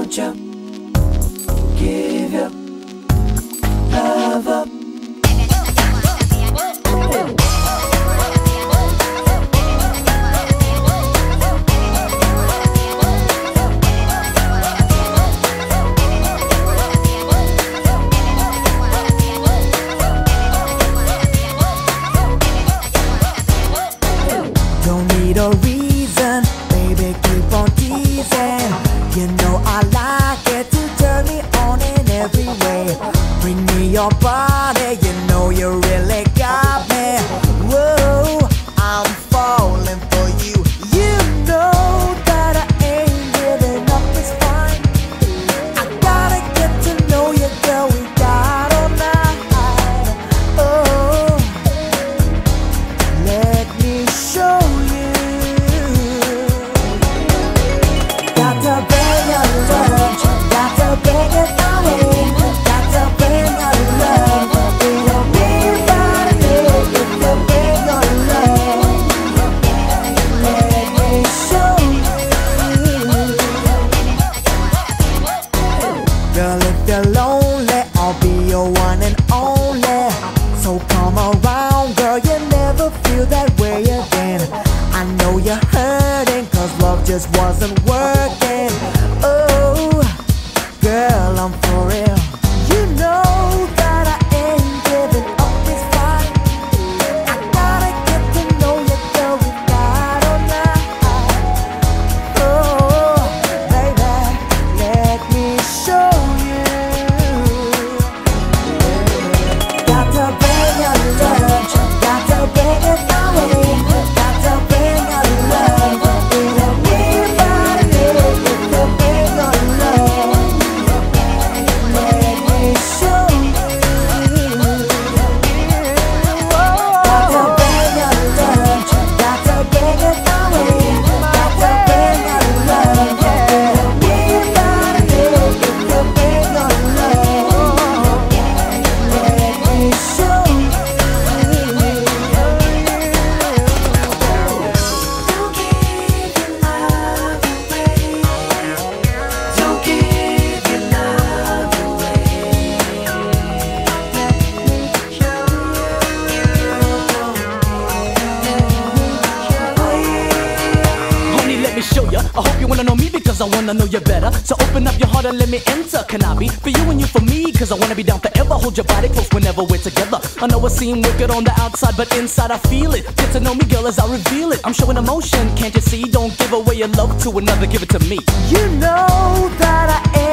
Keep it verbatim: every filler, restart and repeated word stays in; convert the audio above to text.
Don't you give your love up. Don't need a reason, baby, keep on teasing. You know I like it to turn me on in every way. Bring me your body, you know you really got me. Whoa, I'm falling for you. You know that I ain't giving up this fight. I gotta get to know you, girl, we got all night. Oh, let me show you. Got to bring your love, got to bring it away, got to bring your love. We don't need nobody else, got to bring your love. Let me show you. Girl, if you're lonely, I'll be your one and only. So come around, girl, you never feel that way again. I know you're hurting, cause love just wasn't working. Oh, girl, I'm for real. You know that I ain't giving up this fight. I gotta get to know you, girl, we got all night. Oh, baby, let me show you. Got to bring your love, got to bring it away, got to bring your love. We don't need nobody else, got to bring your love. Let me show you. Got to bring your love, got to bring it away, got to bring your love. We don't need nobody else, got to bring your love. Let me show you. Don't give your love away. Don't give your love away. Honey, let me show ya. I hope you wanna know me because I wanna know you better. So open up your heart and let me enter. Can I be for you and you for me? Cause I wanna be down forever. Hold your body close whenever we're together. I know it seems wicked on the outside, but inside I feel it. Get to know me, girl, as I reveal it. I'm showing emotion, can't you see? Don't give away your love to another, give it to me. You know that I